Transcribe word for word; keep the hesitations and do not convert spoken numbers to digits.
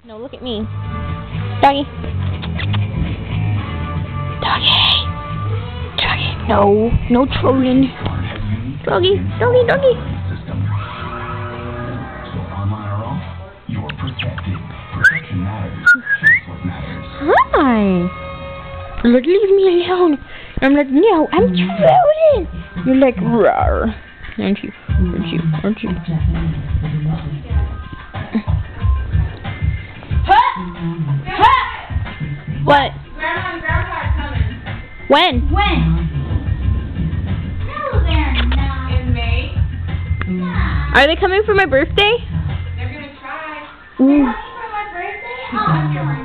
No, look at me. Doggy. Doggy. Doggy. No. No trolling. Doggy. Doggy. Doggy. So online or off, you're protected. Protection matters. That's what matters. Hi. You're like, leave me alone. I'm like, no, I'm trolling. You're like, rawr. Aren't you? Aren't you? Aren't you? What? Grandma and Grandpa are coming. When? When? No, they're not. In May? Yeah. Are they coming for my birthday? They're gonna try. Ooh. They're coming for my birthday? Oh,